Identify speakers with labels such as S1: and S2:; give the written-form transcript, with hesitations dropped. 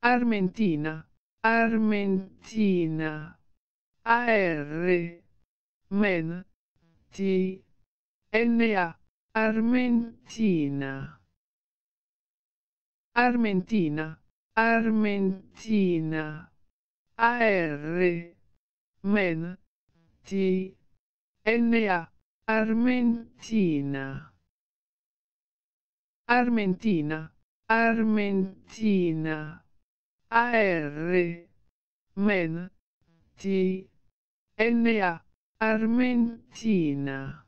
S1: Armentina, Armentina, Men, T-N-A, Armentina. Armentina, Armentina, Men, T-N-A, Armentina. Armentina, Armentina, Men, T-N-A, Armentina.